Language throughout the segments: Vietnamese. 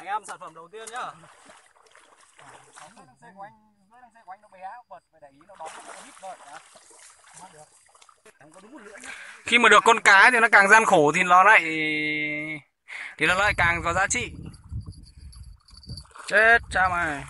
Anh em sản phẩm đầu tiên nhá. Dưới đằng xe của anh nó bé, vật phải để ý nó đóng nó hít vợt đã. Được. Em có đúng một lưỡi nhá. Khi mà được con cá thì nó càng gian khổ thì nó lại càng có giá trị. Chết cha mày.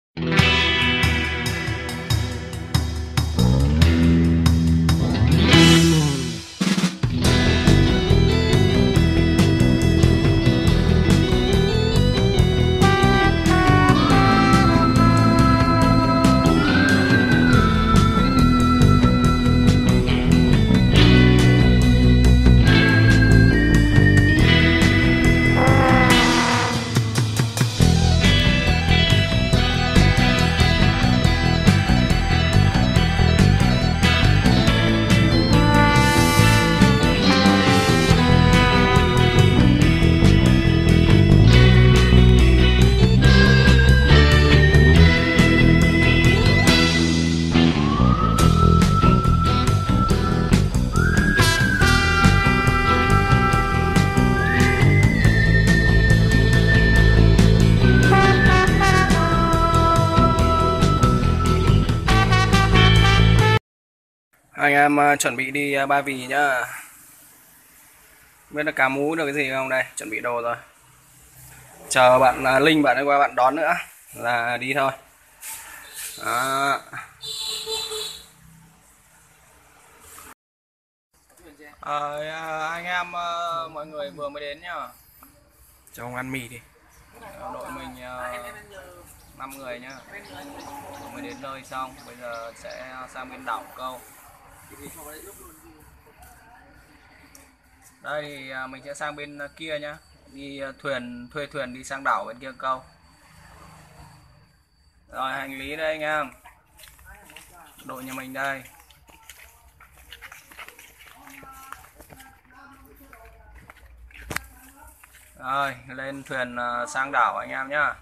Anh em chuẩn bị đi Ba Vì nhá. Biết là cá mú được cái gì không đây? Chuẩn bị đồ rồi. Chờ bạn Linh bạn ấy qua bạn đón nữa là đi thôi. Đó. Anh em mọi người vừa mới đến nhá. Cho ông ăn mì đi. Đội mình 5 người nhá. Mới đến nơi xong, bây giờ sẽ sang bên đảo câu. Đây thì mình sẽ sang bên kia nhá, đi thuê thuyền đi sang đảo bên kia câu. Rồi hành lý đây anh em, đội nhà mình đây. Rồi lên thuyền sang đảo anh em nhá.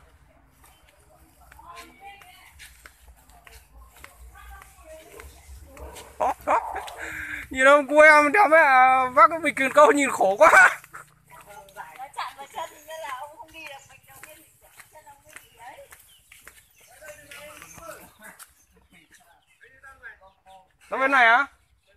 Nhìn ông cô em đeo với vác cái bịch cần câu nhìn khổ quá. Nó bên này á?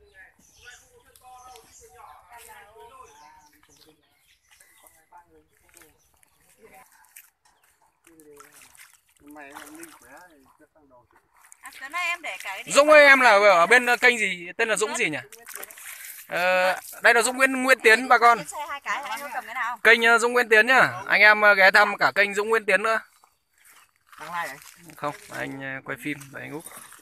Cái này em để cái Dũng ơi, em là ở bên kênh gì, tên là Dũng gì nhỉ? Đây là Dũng Nguyễn Tiến bà con. Kênh Dũng Nguyễn Tiến nhá. Anh em ghé thăm cả kênh Dũng Nguyễn Tiến nữa. Không, anh quay phim với anh Úc.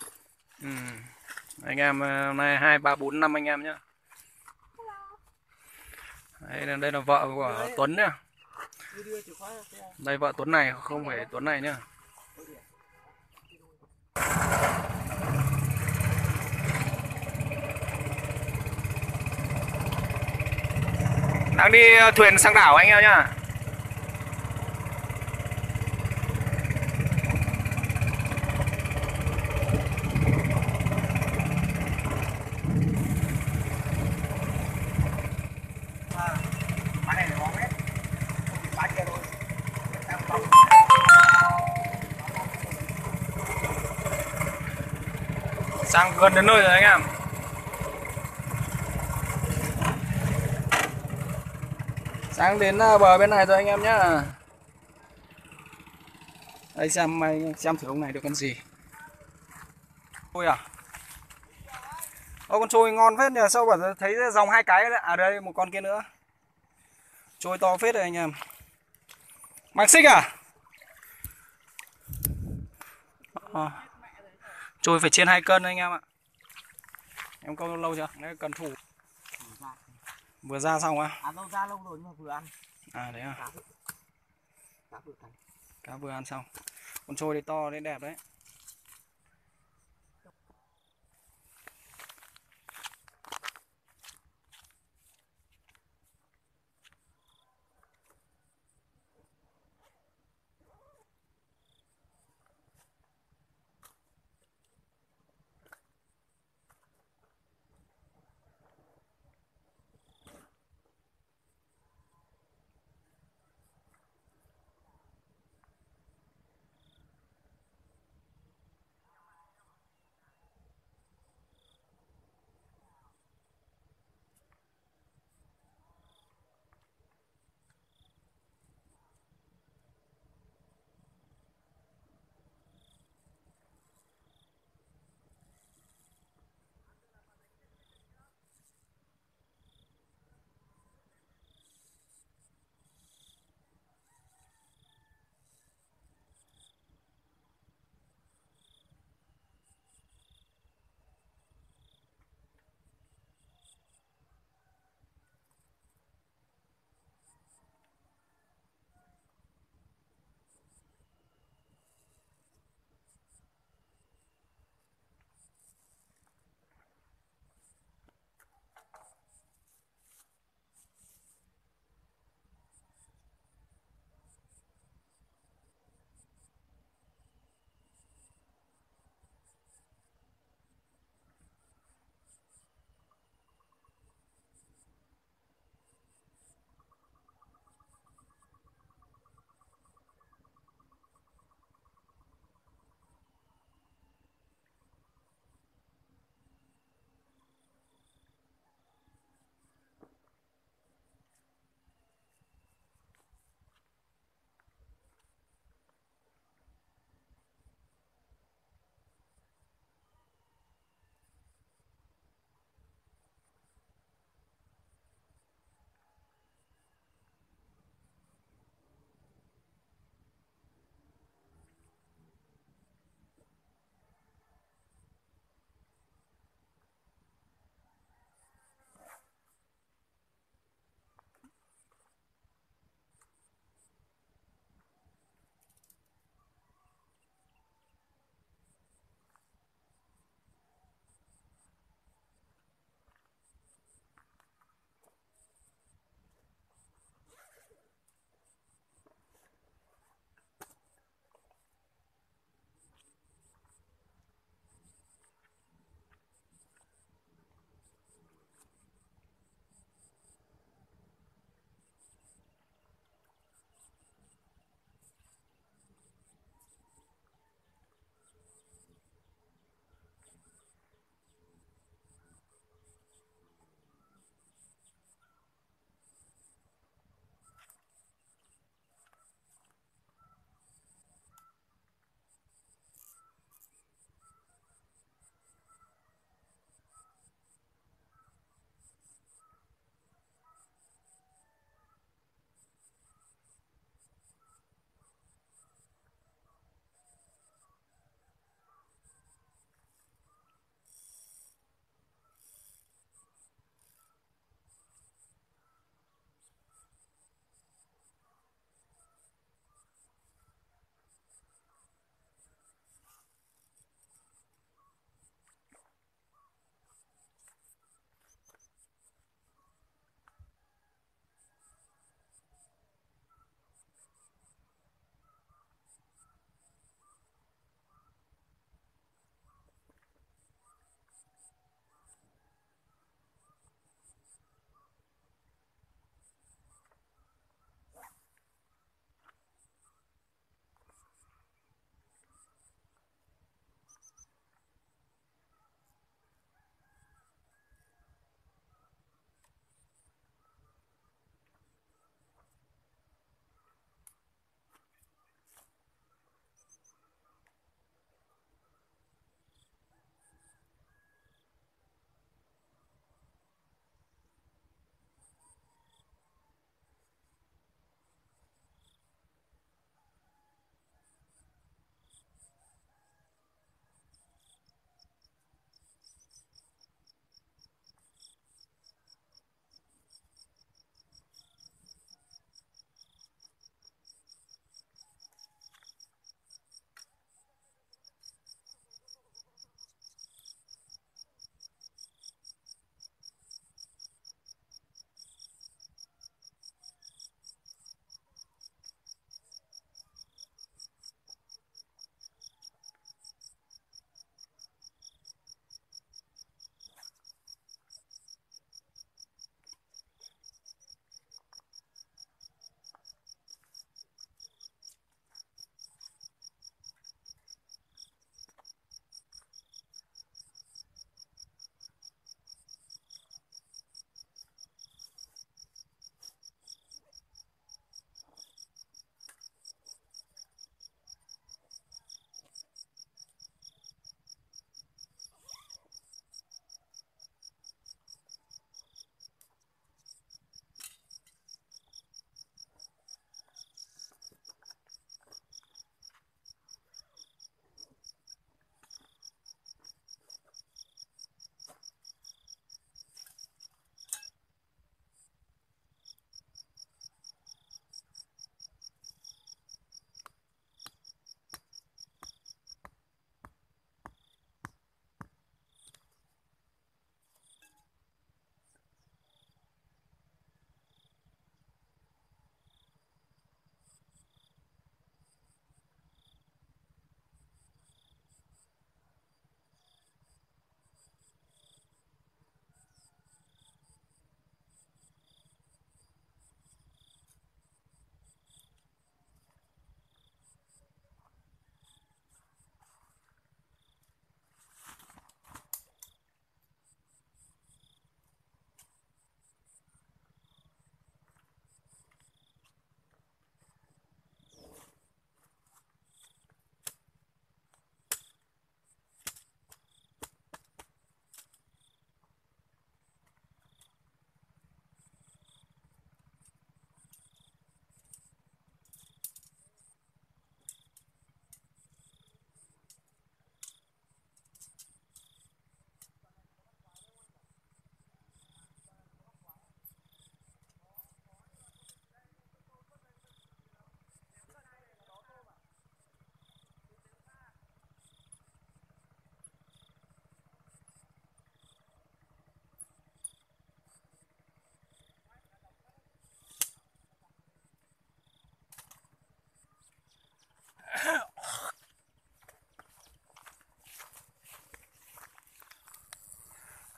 Anh em nay 2, 3, 4, 5 anh em nhá. Đây là vợ của Tuấn nhá. Đây vợ Tuấn này, không phải Tuấn này nhá. Đang đi thuyền sang đảo anh em nhá. Sang gần đến nơi rồi anh em. Sang đến bờ bên này rồi anh em nhá. Đây xem thử ông này được con gì. Ôi à. Ô con trôi ngon phết nhỉ, sao bảo thấy dòng 2 cái đấy. À đây một con kia nữa. Trôi to phết rồi anh em. Mạc xích à? Trôi phải trên 2 cân anh em ạ. Em câu lâu chưa? Đấy cần thủ. Vừa ra xong á? Lâu ra lâu rồi nhưng mà vừa ăn. À đấy à? Cá vừa ăn xong. Con trôi đấy to đấy, đẹp đấy.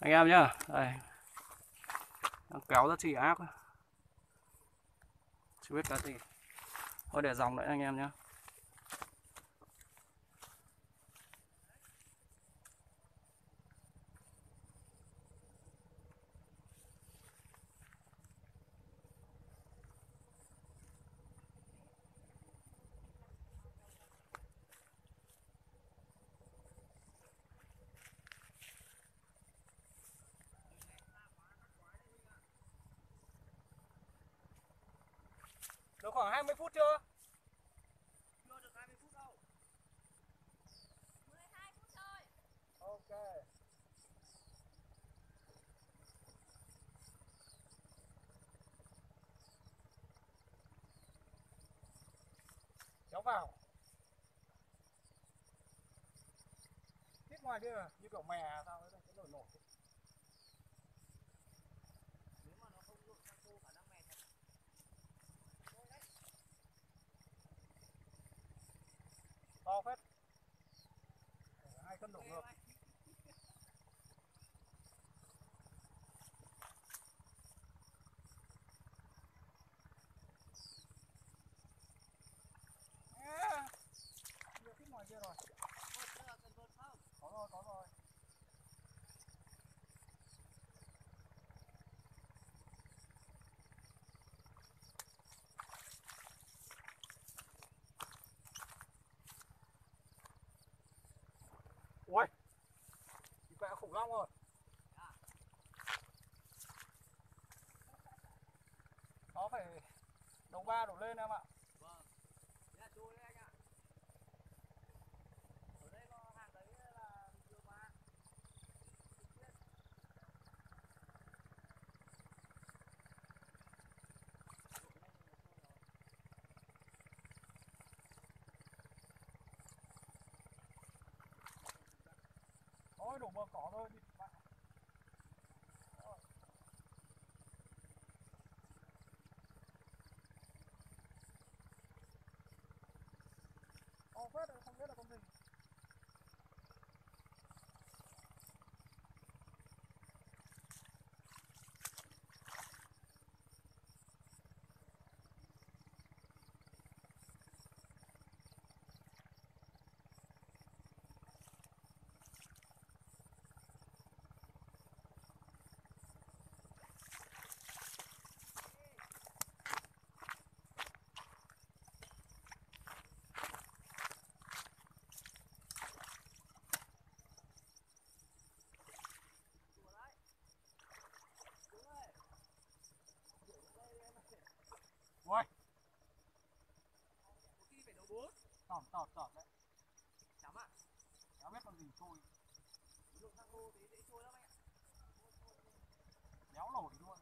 anh em nhá. Đây, đang kéo rất chi ác, chưa biết cá gì. Thôi để dòng đấy anh em nhá. Được khoảng 20 phút chưa? Chưa được 20 phút đâu. 12 phút thôi. Ok. Kéo vào. Tiếp ngoài kia như kiểu mè sao đấy, cái nổi nổi. Nếu mà nó không lội sang cô khả năng mè thật. To phết. 2 cân đổ ngược. Nhiều tiếp ngoài kia rồi. Có rồi, có rồi. Ui, vẽ khủng long rồi. Nó phải đầu 3 đổ lên em ạ. Vâng. Thế là trôi đấy anh ạ. Ở đây có hàng đấy là bình thường mà. Thôi đổ bờ cỏ thôi đi. To phết rồi, không biết là con gì. Ui, Có khi phải đầu 4. tỏm đấy. Chấm ạ. Chả biết con gì trôi. Lội sang cô thì dễ trôi lắm anh ạ. Đéo nổi luôn.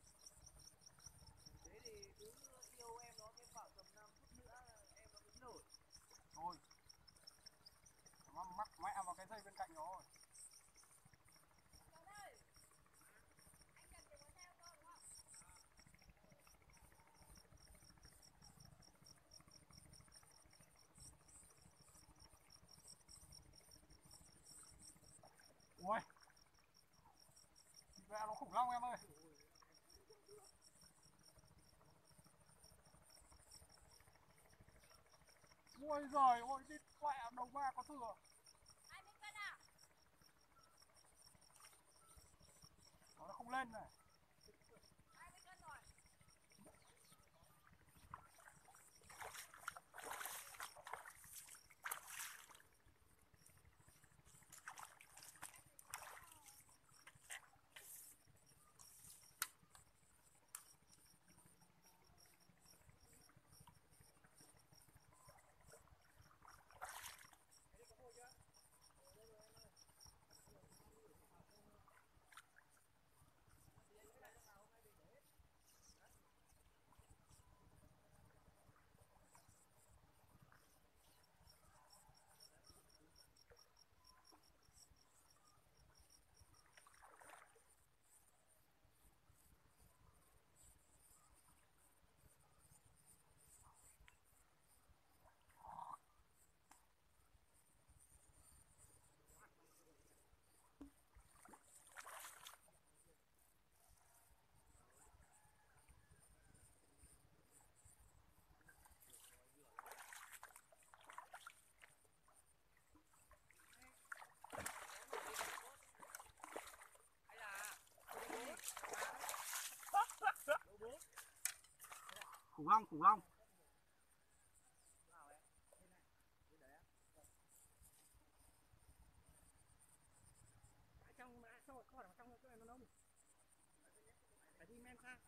Thế thì cứ yêu em nó thêm khoảng tầm 5 phút nữa là em nó mới nổi. Thôi. Nó mắc mẹ vào cái dây bên cạnh nó rồi. Cháu ơi, anh cần chìa khóa xe ô tô đúng không? Ui, vẽ nó khủng long em ơi. Ui giời ơi, đi quẹ đầu 3 có thừa. 20 cân à? Nó không lên này. 20 cân rồi. khủng long. Trong mà sao có ở trong cái này nó nông. Phải đi men sang.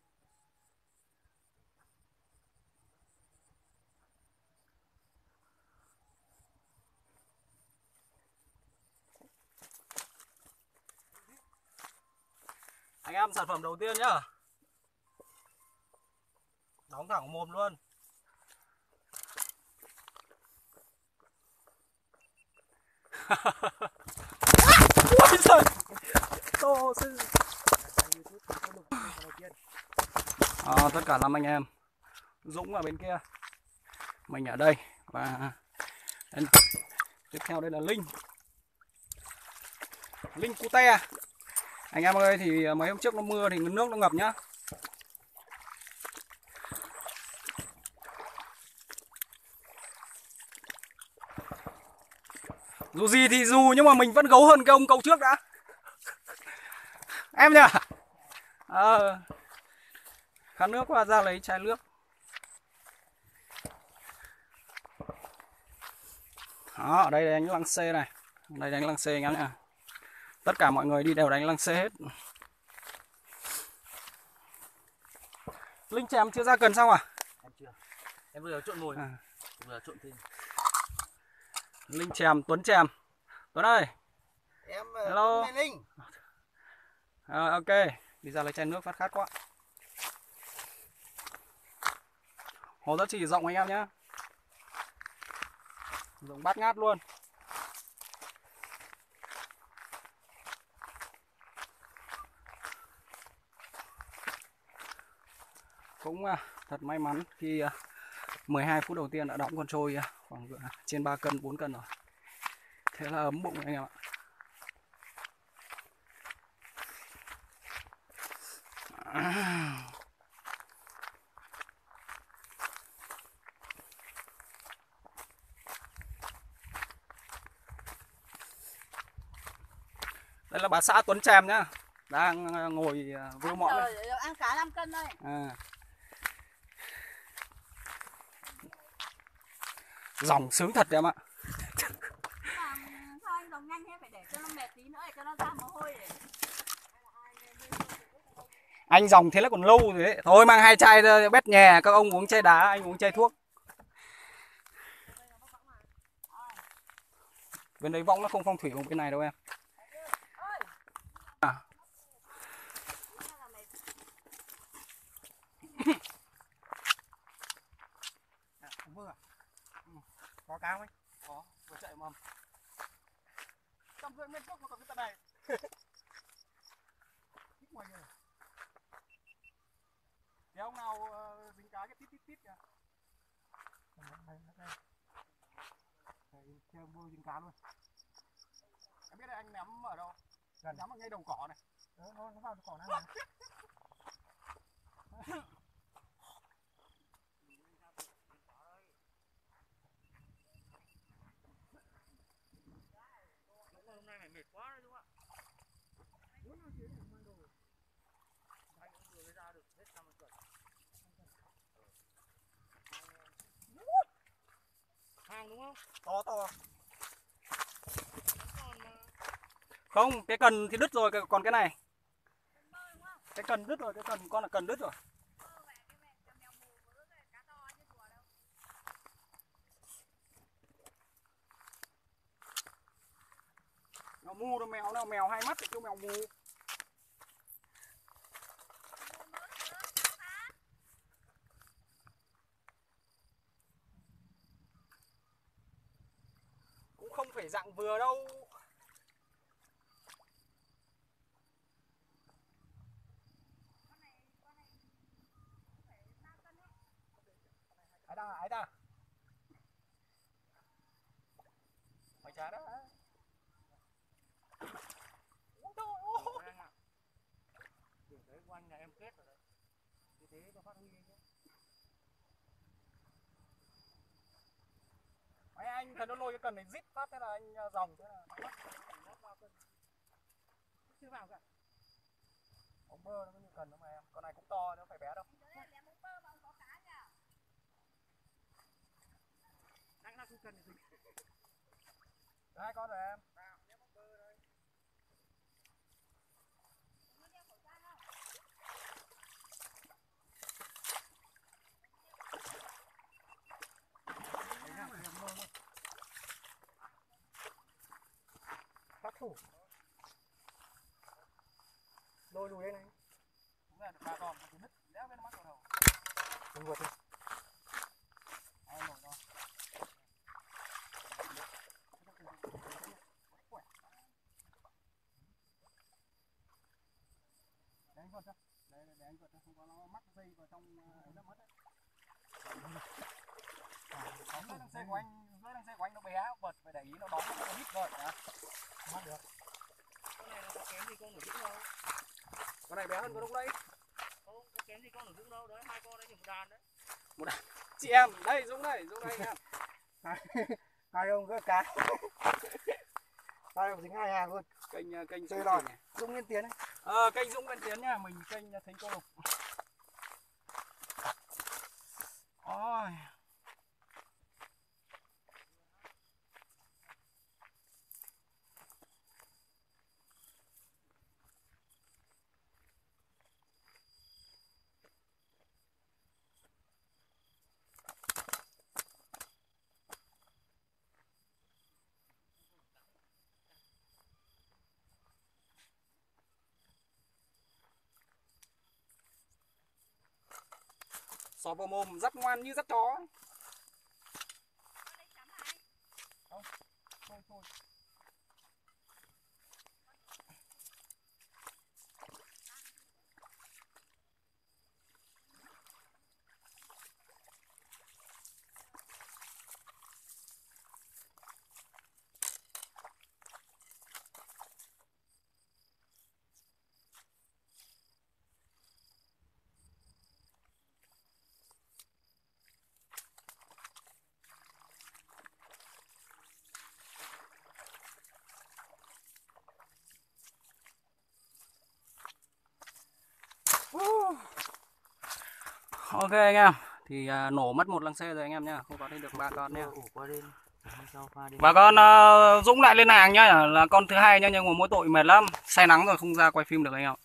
Anh em sản phẩm đầu tiên nhá. Đóng thẳng mồm luôn. Ôi giời. To sư. Tất cả 5 anh em. Dũng ở bên kia, mình ở đây, và tiếp theo đây là Linh. Linh Cute. Anh em ơi, thì mấy hôm trước nó mưa thì nước nó ngập nhá. Dù gì thì dù, nhưng mà mình vẫn gấu hơn cái ông câu trước đã. Em nhỉ? Khát nước qua ra lấy chai nước. Đó, ở đây đánh lăng xê này. Ở đây đánh lăng xê anh em nhá. Tất cả mọi người đi đều đánh lăng xê hết. Linh chèm chưa ra cần xong à? Em chưa. Em vừa trộn mồi. Vừa trộn thêm. Linh chèm, Tuấn chèm. Tuấn ơi. Em hello. Linh. Ok, đi ra lấy chai nước phát khát quá. Hồ rất chỉ rộng anh em nhé. Rộng bát ngát luôn. Cũng thật may mắn khi 12 phút đầu tiên đã đóng con trôi khoảng trên 3 cân, 4 cân rồi. Thế là ấm bụng anh em ạ. Đây là bà xã Tuấn Chèm nhá. Đang ngồi vưu mọn đây. Ăn cá 5 cân đây. Dòng sướng thật em ạ. Sao anh dòng nhanh thế, phải để cho nó mệt tí nữa để cho nó ra mồ hôi để. Anh dòng thế là còn lâu rồi đấy. Thôi mang 2 chai bét nhè, các ông uống chai đá, anh uống chai thuốc. Bên đấy võng nó không phong thủy bằng bên này đâu em. Có cá không anh? Có, vừa chạy mầm. Trong rơi nguyên thuốc mà còn cái tận này. Thích ngoài này. Thế ông nào dính cá cái tít tít tít kìa. Chơi vô dính cá luôn. Em biết là anh ném ở đâu? Ném ở ngay đầu cỏ này. Nó vào cỏ này mà. Hôm nay mày mệt quá đấy đúng không ạ? Muốn nói chuyện mang đồ. Anh cũng vừa mới ra được hết 50 tuần. Hàng đúng không? To to. Còn Không, cái cần thì đứt rồi, còn cái này. Cái cần đứt rồi, cái cần con là cần đứt rồi. Mèo mu đâu, mèo nào, mèo hai mắt thì kêu mèo mu. Cũng không phải dạng vừa đâu. Ai ta? Mày chán đó hả? Đường đấy của anh nhà em kết rồi đấy. Như thế nó phát huy nhé. Mấy anh thấy nó lôi cái cần này zip phát thế là anh dòng thế là Nó vào cân. Chưa vào cả. ông bơ nó có như cần đâu mà em. Con này cũng to, nó phải bé đâu. Hai con rồi em. Bắt thủ. Lôi lùi đây này. Đúng là được 3 con, cái nứt đéo bên mắt vào đầu. Đừng vượt đi. Ai nổi rồi. Để anh vượt cho. Để anh vượt cho, không có nó mắc dây vào trong ấy nó mất đấy. Dưới đằng xe của anh nó bé, vượt phải để ý nó đón nó hít vượt đã. Mất được. Con này nó có kém gì con ở Dũng đâu. Con này bé hơn con lúc đấy. Không có kém gì con ở Dũng đâu. Đấy hai con đấy chỉ một đàn đấy. Chị em, đây Dũng đây em. Hai ông cứ cá. Hai ông dính hai hàng luôn. Kênh Chơi đòn. Dũng Nguyên Tiến ấy. Kênh Dũng Nguyên Tiến nha, mình kênh Thính Cô Lục. Ôi. Sò bò mồm rất ngoan như rất chó. Thôi. Ok anh em, thì nổ mất một lăng xe rồi anh em nhá, không có lên được 3 con nhá. Bà con Dũng lại lên hàng nhá, là con thứ hai nhá, nhưng mà mỗi tội mệt lắm, say nắng rồi không ra quay phim được anh em.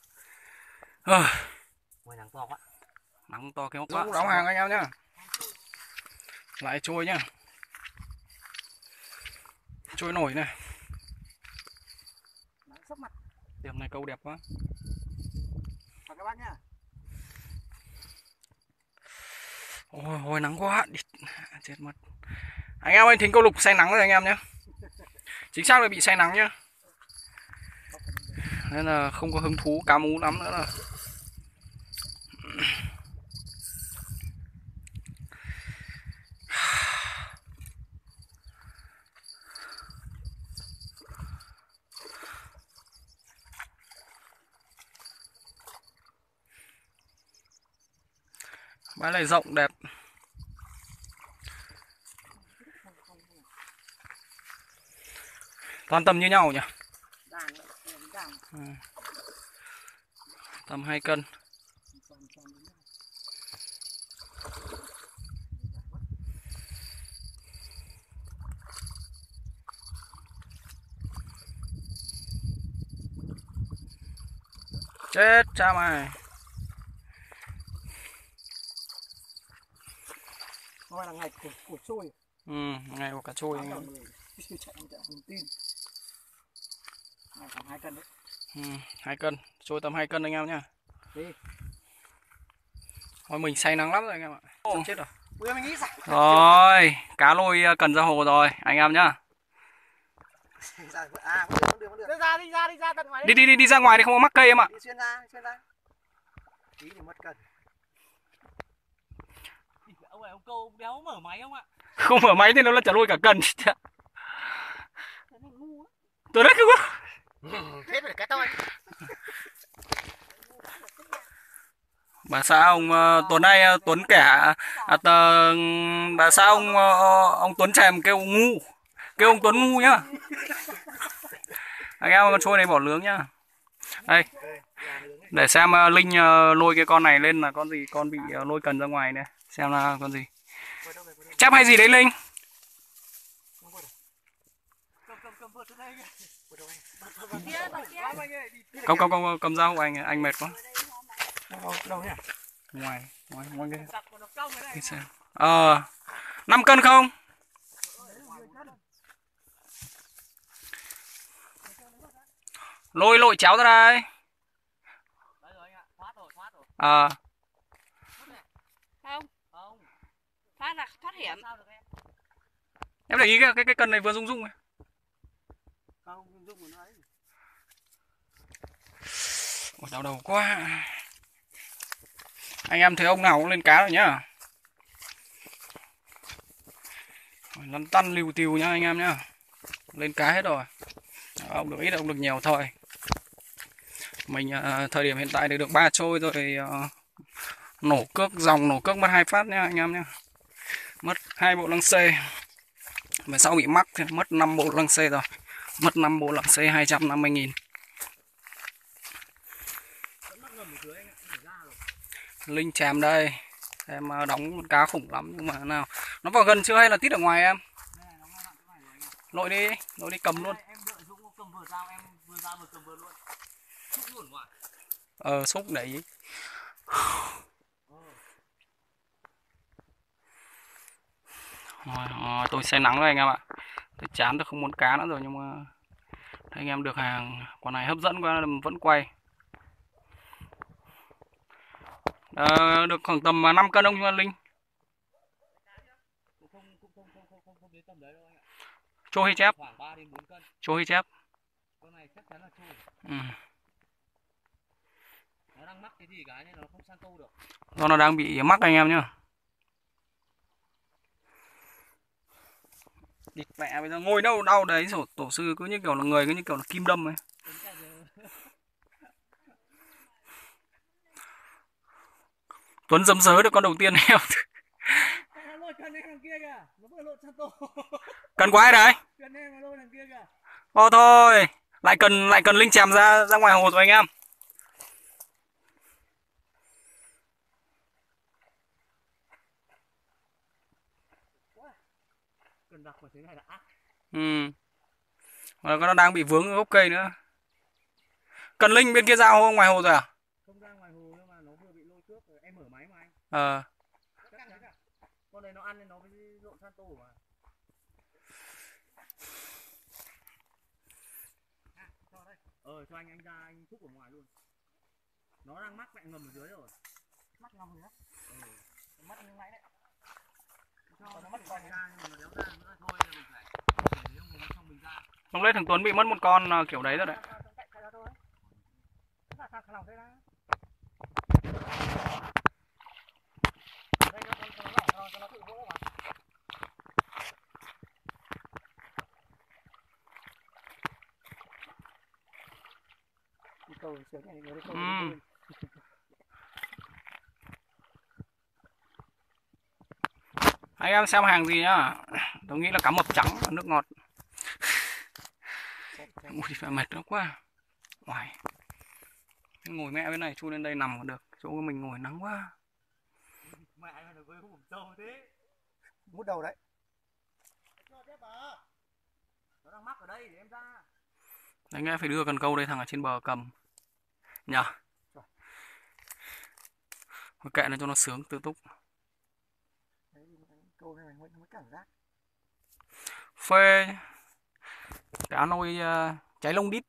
Ngoài nắng to quá. Nắng to kéo quá. Dũng đóng hàng anh em nhá. Lại trôi nhá. Trôi nổi này. Sắp mặt. Điểm này câu đẹp quá. Và các bác nhá. Ôi nắng quá, chết mất. Anh em ơi, Thính Câu Lục say nắng rồi anh em nhé. Chính xác là bị say nắng nhá. Nên là không có hứng thú cá mú lắm nữa là. Bãi này rộng đẹp. Toàn tầm như nhau nhỉ? Tầm 2 cân. Chết cha mày. Hôm nay là ngày của trôi. Ngày của cá trôi anh em. Tin. Này tầm 2 cân đấy. 2 cân, trôi tầm 2 cân anh em nhá. Đi. Thôi mình say nắng lắm rồi anh em ạ. Chết rồi. Ui mình nghĩ sao? Rồi, cá lôi cần ra hồ rồi anh em nhá. Vẫn được. Đi ra tận ngoài đấy. Đi ra ngoài đi, không có mắc cây em ạ. Đi xuyên ra. Tí thì mất cần. Ông này ông câu đéo mở máy không ạ? Không mở máy thì nó là chả lôi cả cần. Tôi đấy không có. Thế phải cái tôi. Bà xã ông Tuấn này Tuấn kẻ bà xã ông Tuấn Trèm kêu ngu, kêu ông Tuấn ngu nhá. Anh em con trôi này bỏ lướng nhá. Đây để xem Linh lôi cái con này lên là con gì, con bị lôi cần ra ngoài này, xem là con gì. Chép hay gì đấy Linh? Kia, bà kia. Cầm dao của anh mệt quá. Đâu nhỉ? Ngoài cái Đặt vào nó cong cái này. cái xe. 5 cân không? Lôi chéo ra đây. Đấy rồi anh ạ, thoát rồi. Không, Không, thoát hiểm. sao được em? Em để ý cái cân này vừa rung ấy. Không, dùng của nó ấy. Ôi, đau đầu quá. Anh em thấy ông nào cũng lên cá rồi nhá. Lăn tăn liu tiù nhá anh em nhá. Lên cá hết rồi. Ông được ít ông được nhiều thôi. Mình thời điểm hiện tại thì được 3 trôi rồi, nổ cước mất 2 phát nhá anh em nhá. Mất 2 bộ lăng xê. Về sau bị mắc thì mất 5 bộ lăng xê rồi. Mất 5 bộ lăng xê 250.000. Linh chèm đây. Em đóng con cá khủng lắm nhưng mà nào. Nó vào gần chưa hay là tít ở ngoài em? Lội đi cầm luôn. Em đợi Dũng cầm vừa dao, em vừa dao vừa cầm vừa luôn. Xúc luôn quả. Xúc để ý. Tôi say nắng rồi anh em ạ. Tôi chán, tôi không muốn cá nữa rồi nhưng mà thấy anh em được hàng quả này hấp dẫn quá nên vẫn quay. Được khoảng tầm 5 cân ông Linh. Không đến tầm đấy đâu anh ạ. Trôi hay chép? Khoảng 3 đến 4 cân. Trôi hay chép? Con này chắc chắn là trôi. Ừ. Nó đang mắc cái gì cái nên nó không san tô được. Do nó đang bị mắc anh em nhá. Địt mẹ bây giờ ngồi đâu đau đấy, tổ sư cứ như kiểu là người cứ như kiểu là kim đâm ấy. Tuấn dấm dớ được con đầu tiên heo. Nó lôi cần em đằng kia kìa. Nó vừa lộn san tô. Cần quá đấy. Cần em nó lôi đằng kia kìa. Thôi, lại cần linh chèm ra ngoài hồ rồi anh em. Cần đặt vào thế này là ác. Nó đang bị vướng ở gốc cây nữa. Cần linh bên kia ra ngoài hồ rồi à? Không ra ngoài hồ nhưng mà nó vừa bị lôi cước rồi. Em mở máy mà anh. Chắc chắn cả. Con này nó ăn nên nó mới lộn san tô mà. Cho đây. Cho anh ra anh thúc ở ngoài luôn. Nó đang mắc mẹ ngầm ở dưới rồi. Mắc ngầm rồi á? Mắc như nãy đấy. Cho nó mất con ra nhưng mà nó đéo ra nữa thôi là mình phải để ông nó xong mình ra. Lúc đấy thằng Tuấn bị mất một con kiểu đấy rồi đấy. Anh em xem hàng gì nhá. Tôi nghĩ là cá mập trắng và nước ngọt. Ui phải mệt nữa quá. Ngoài. Ngồi mẹ bên này chui lên đây nằm còn được. Chỗ mình ngồi nắng quá. Mẹ mày được với hùm trâu thế. Mút đầu đấy. Cho tiếp à. Nó đang mắc ở đây để em ra. Anh em phải đưa cần câu đây, thằng ở trên bờ cầm. Nhờ. Thôi kệ nó cho nó sướng tự túc. Câu này mới cảm giác. Phê. Cá nôi cháy lông đít.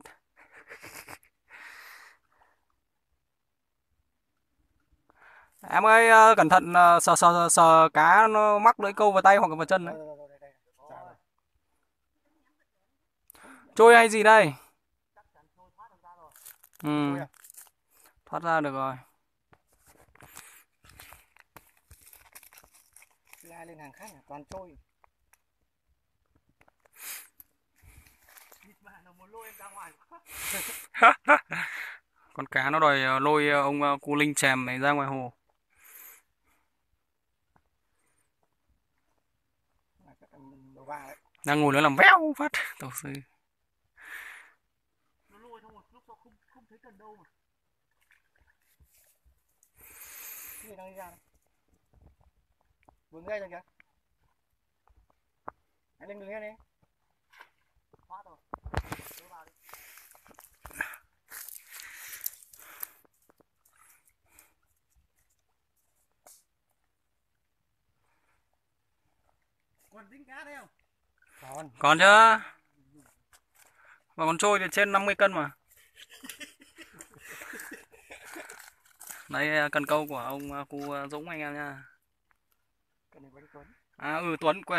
Em ơi cẩn thận sờ cá nó mắc lưỡi câu vào tay hoặc vào chân đấy. Trôi hay gì đây? Thoát ra được rồi. Lai lên hàng khác toàn trôi. Nó muốn lôi em ra ngoài quá. Con cá nó đòi lôi ông cu linh chèm này ra ngoài hồ. Đang ngồi nó làm véo phát tổ sư. Nó lôi xong một lúc sau không thấy cần đâu mà. Cái gì đang đi ra này? Vướng dây rồi kìa. Anh lên đường nghe đi. Thoát rồi. Còn tính cá đấy không? Còn chứ. Và con trôi thì trên 50 cân mà. Đây cần câu của ông cu Dũng anh em nha. À Tuấn quên.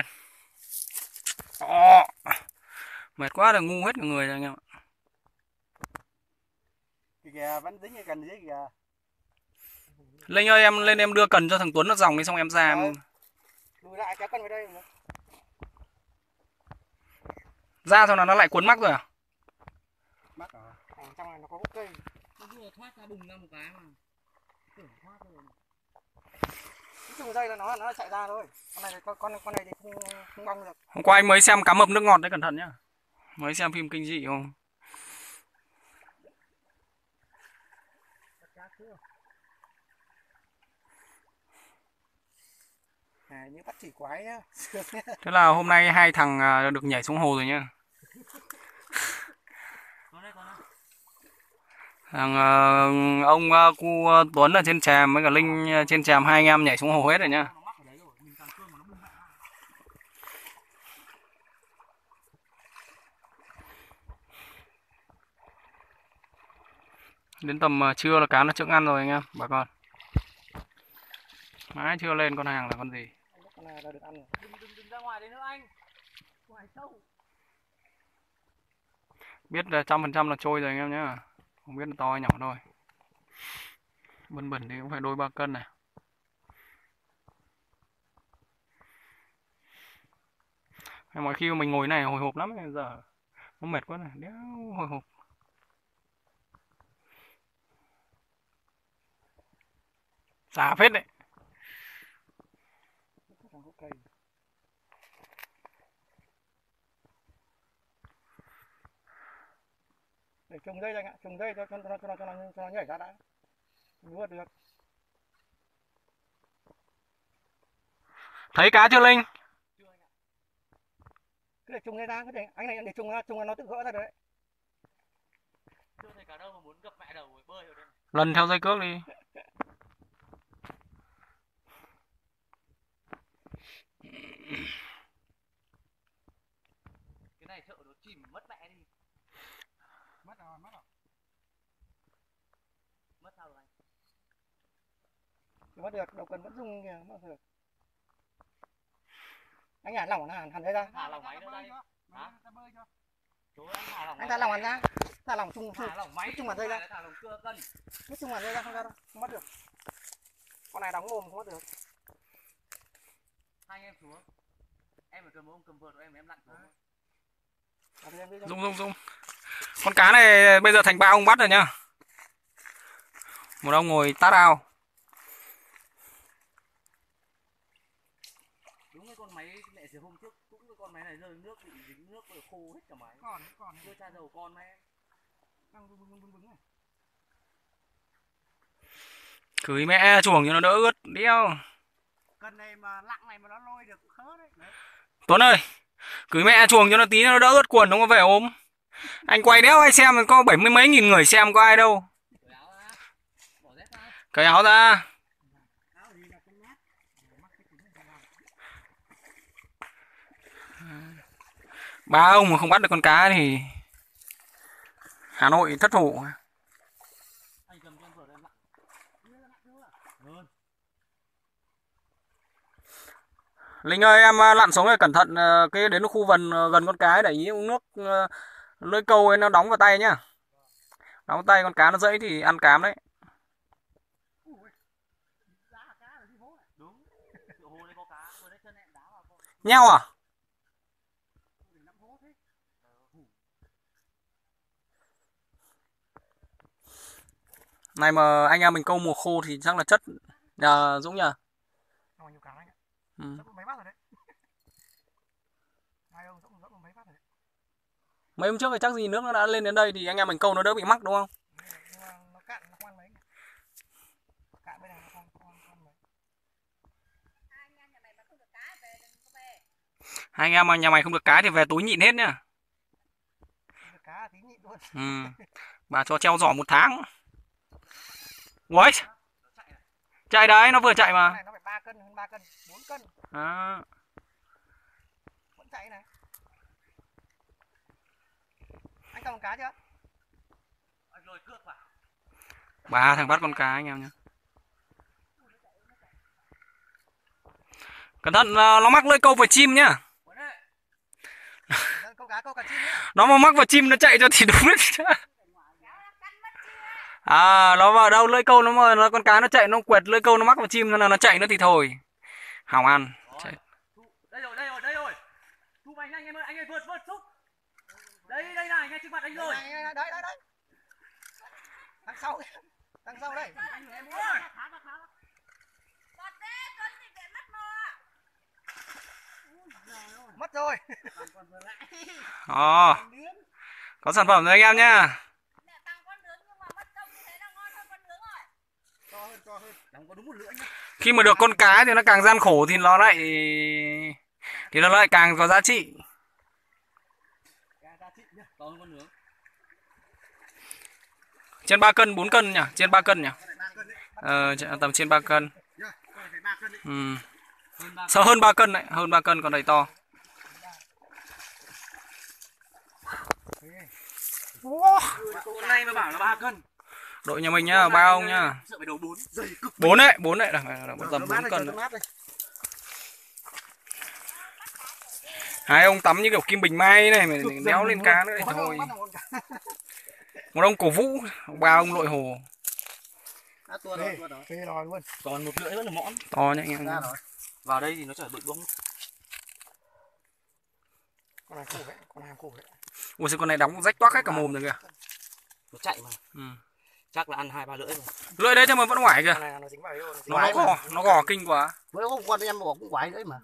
Mệt quá là ngu hết cả người rồi anh em ạ. Kìa vẫn dính cái cần dưới kìa. Linh ơi em lên em đưa cần cho thằng Tuấn nó dòng đi xong em ra em... Lùi lại kéo cần vào đây. Ra xong là nó lại cuốn mắc rồi à? Mắc à? Ở trong này nó có gốc cây. Nó vừa thoát ra bùng ra một cái mà. Tưởng thoát rồi. Cái dây là nó chạy ra thôi. Con này thì không băng được. Hôm qua anh mới xem cá mập nước ngọt đấy, cẩn thận nhá. Mới xem phim kinh dị không? Như bắt chỉ quái nhá. Thế là hôm nay hai thằng được nhảy xuống hồ rồi nhá. Thằng ông cu Tuấn ở trên chèm với cả Linh trên chèm, hai anh em nhảy xuống hồ hết rồi nhá. Đến tầm trưa là cá nó chững ăn rồi anh em, bà con. Mãi chưa lên con hàng là con gì. Con này là được ăn rồi. Đừng ra ngoài đấy nữa anh. Ngoài sâu. Biết là 100% là trôi rồi anh em nhá. Không biết là to hay nhỏ thôi. Bẩn bẩn thì cũng phải đôi 3 cân này. Mọi khi mình ngồi này hồi hộp lắm, giờ nó mệt quá này, đéo hồi hộp. Xả phết đấy. Để trùng dây ra anh ạ, trùng dây cho nó nhảy ra đã. Nuốt được. Thấy cá chưa Linh? Cứ để trùng dây ra, cứ để anh này để trùng nó tự gỡ ra đấy. Chưa thấy cá đâu mà muốn gặp mẹ đầu rồi bơi ở đây. Lần theo dây cước đi. Cái này sợ nó chìm mất mẹ đi. Mất rồi. Mất sao rồi anh? Mất được, đầu cần vẫn dùng kìa, mất được. Anh thả lỏng hẳn dây ra. Thả lỏng máy nữa ra đi. Hả? Chú anh thả lỏng. Anh thả lỏng hẳn ra. Thả lỏng chung máy chung hẳn dây ra. Thả lỏng cưa cân. Cứ chung hẳn dây ra không ra đâu, không mất được. Con này đóng mồm không mất được. Hai anh em xuống. Em phải cầm ông cầm vợt của em lặn xuống. Dung. Con cá này bây giờ thành 3 ông bắt rồi nhá. Một ông ngồi tát ao. Đúng cái con máy mẹ từ hôm trước cũng cái con máy này rơi nước bị dính nước rồi khô hết cả máy. Còn chưa tra dầu con mà em. Đang bưng này. Cưới mẹ chuồng cho nó đỡ ướt đéo. Cần này mà lặng này mà nó lôi được khớ đấy. Tuấn ơi, cưới mẹ chuồng cho nó tí nó đỡ ướt quần, không có về ốm. Anh quay đéo ai xem, có 70 mấy nghìn người xem, có ai đâu. Cởi áo ra. Ba ông mà không bắt được con cá thì Hà Nội thất thủ. Linh ơi em lặn xuống rồi cẩn thận cái đến khu vần gần con cá để ý uống nước, lưỡi câu ấy nó đóng vào tay nhá. Đóng vào tay con cá nó dẫy thì ăn cám đấy. Nheo à? Này mà anh em mình câu mùa khô thì chắc là chất nhà Dũng nhỉ? Ừ. Mấy hôm trước thì chắc gì nước nó đã lên đến đây thì anh em mình câu nó đỡ bị mắc đúng không? Hai anh em mà nhà mày không được cá thì về túi nhịn hết nhá. Ừ. Bà cho treo giỏ 1 tháng. Uầy, chạy đấy, nó vừa chạy mà. Nó phải 3 cân, hơn 3 cân, 4 cân. Đó. cá chưa? Rồi cướp à? 3 thằng bắt con cá anh em nhé. Cẩn thận nó mắc lưỡi câu vào chim nhá. Câu cá câu cả chim nhá. Nó mà mắc vào chim nó chạy cho thì đúng đấy. À nó vào đâu lưỡi câu nó con cá nó chạy nó quẹt lưỡi câu nó mắc vào chim nên là nó chạy nữa thì thôi. Hỏng ăn. Chạy. Đây rồi. Thu anh ơi vượt xúc. Đây này, ngay trước mặt anh rồi. Đấy. Đằng sau đây. Em muốn. Bọt đế, con thì bị mất mò. Mất rồi. Có sản phẩm rồi anh em nhá. Mẹ tặng con nướng nhưng mà mất công như thế là ngon hơn con nướng rồi. To hơn. Đóng có đúng một lưỡi nhá. Khi mà được con cá thì nó càng gian khổ thì nó lại càng có giá trị. To hơn con nướng. Trên 3 cân, 4 cân nhỉ? Trên 3 cân nhỉ? Tầm trên 3 cân. Sao hơn 3 cân đấy, hơn 3 cân còn đầy to. Con này mà bảo là 3 cân. Đội nhà mình nhá, 3 ông nhá. 4 đấy, 4 đấy, tầm 4 cân. Hai ông tắm như kiểu Kim Bình Mai này, mà đéo lên cá nữa thì thôi. Một ông cổ vũ, 3 ông lội hồ. Phê lòi luôn. Còn một lưỡi vẫn là mõm. To nhá anh em. Vào đây thì nó trở bự bông. Con này khổ đấy. Ủa sao con này đóng rách toác hết cả mồm rồi kìa. Nó chạy mà. Chắc là ăn 2-3 lưỡi rồi. Lưỡi đấy nhưng mà vẫn ngoải kìa. Con này nó dính vào đấy Nó gò kinh quá. Mới hôm qua em bỏ cũng quái lưỡi mà.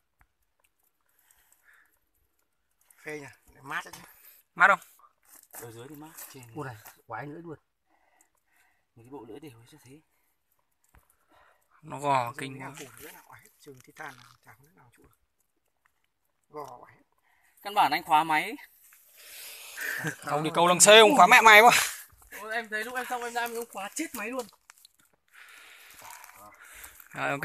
Phê nhỉ, mát đấy chứ. Mát không? Ở dưới thì mát, trên. Ủa này, quái lưỡi luôn. Cái bộ lưỡi đều sẽ thế. Nó gò kinh quá. Trừ titan chẳng có nào trụ được. Gò quái. Căn bản anh khóa máy. Không đi câu lăng xê không khóa mẹ mày quá. Em thấy lúc em xong em ra em cũng khóa chết máy luôn. Rồi ok.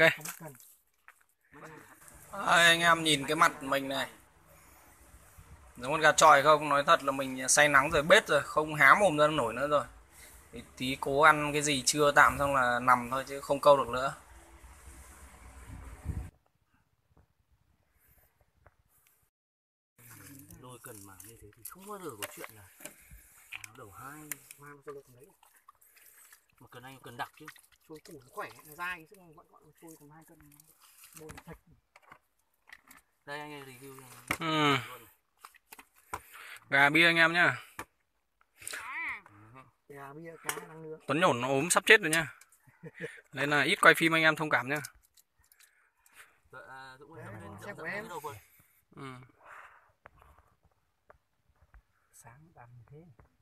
Anh em nhìn cái mặt mình này. Giống con gà chọi không? Nói thật là mình say nắng rồi, bết rồi, không há mồm ra nổi nữa rồi. Thì tí cố ăn cái gì chưa tạm xong là nằm thôi chứ không câu được nữa. Đôi cần mà như thế thì không bao giờ có chuyện là đầu 2 mang cho được đấy. Mà cần anh cần đặc chứ. Trôi củ nó khỏe, nó dai chứ không gọi trôi tầm 2 cân mồi thạch. Đây anh review. Gà bia anh em nhá. Gà bia cá đang nướng. Tuấn Nhổn nó ốm sắp chết rồi nhá. Nên là ít quay phim anh em thông cảm nhá. Xem của em. Sáng đầm thế.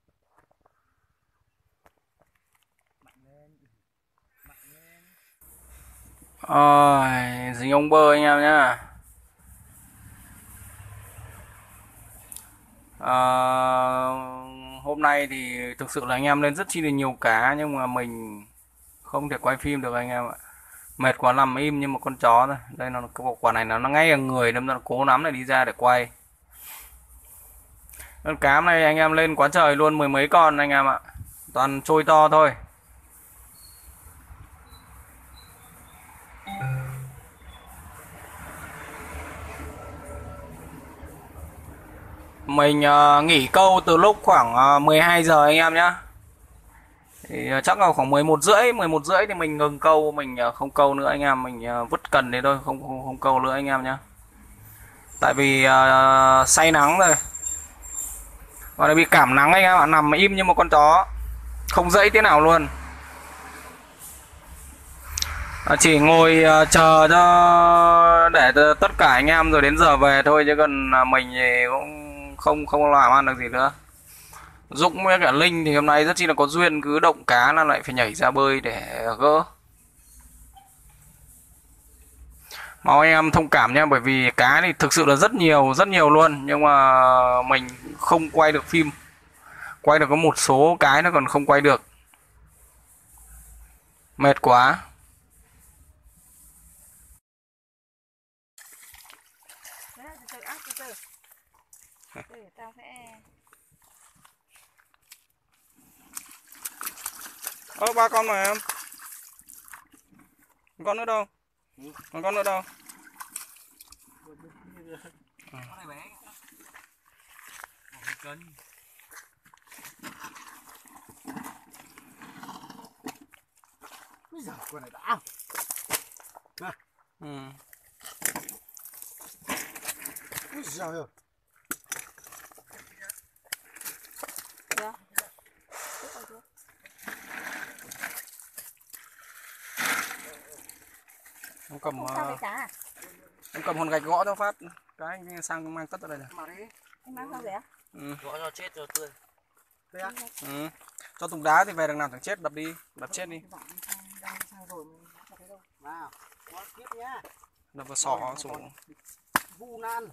Mạnh lên. Ôi, dính ông bơ anh em nhá. Hôm nay thì thực sự là anh em lên rất chi là nhiều cá nhưng mà mình không thể quay phim được anh em ạ. Mệt quá nằm im như một con chó thôi. Đây là cái quả này nó ngay ở người nên nó cố lắm để đi ra để quay. Con cá này anh em lên quá trời luôn, 10 mấy con anh em ạ. Toàn trôi to thôi. Mình nghỉ câu từ lúc khoảng 12 giờ anh em nhá. Thì chắc là khoảng 11 rưỡi thì mình ngừng câu, mình không câu nữa anh em, mình vứt cần đấy thôi, không câu nữa anh em nhá. Tại vì say nắng rồi. Và bị cảm nắng anh em ạ, nằm im như một con chó, không dậy thế nào luôn. Chỉ ngồi chờ cho để tất cả anh em rồi đến giờ về thôi, chứ còn mình thì cũng không làm ăn được gì nữa. Dũng với cả Linh thì hôm nay rất chi là có duyên, cứ động cá là lại phải nhảy ra bơi để gỡ. Mong anh em thông cảm nha, bởi vì cá thì thực sự là rất nhiều luôn, nhưng mà mình không quay được phim. Quay được có một số cái nó còn không quay được. Mệt quá. Từ từ. Tao sẽ Ba con mà em. Còn con nữa đâu? Còn con nữa đâu? Con này bé. Một cân. Bây giờ con này đã. Ừ. Úi giời ơi. Em cầm Không sao cái cá. em cầm hòn gạch gõ cho phát. Cái anh sang mang tất ra đây này. Mà đi. Anh mang sao vậy? Ừ. Gõ cho chết cho tươi. Đây á. Ừ. Cho thùng đá thì về đằng nào thằng chết đập đi, đập chết đi. Sao rồi mình không thấy đâu. Nào. Quá kiếp nhá. Đập vào sọ xuống. Vu nan.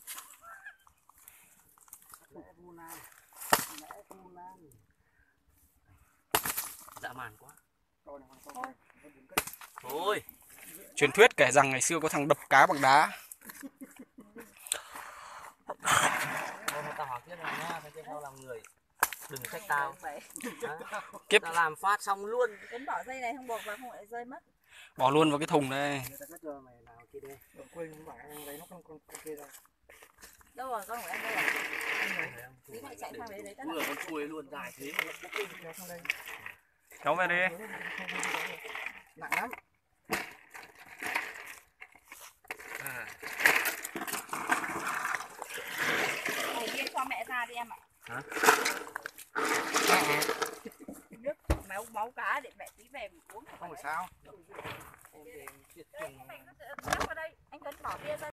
Mẹ vu nan. Mẹ vu nan. Dã man quá. Thôi. Thôi. Truyền thuyết kể rằng ngày xưa có thằng đập cá bằng đá. Thôi tao hỏi tiếp này nhá, thế tao làm người. Đừng trách tao. Kiếp Tao làm phát xong luôn. Em bỏ dây này không buộc vào không lại rơi mất. bỏ luôn vào cái thùng đây. Người ta cứ chờ mày nào kia đi. Đừng quên không phải anh lấy nó con kia rồi. Đâu rồi con của em đâu rồi? Tí gọi chạy sang đấy tất Vừa con chui luôn dài thế. Kéo sang đây. Kéo về đi. Nặng lắm. Này kia cho mẹ ra đi em ạ. Hả? Nước máu cá để mẹ tí về mình uống. Không phải sao. Cái này nó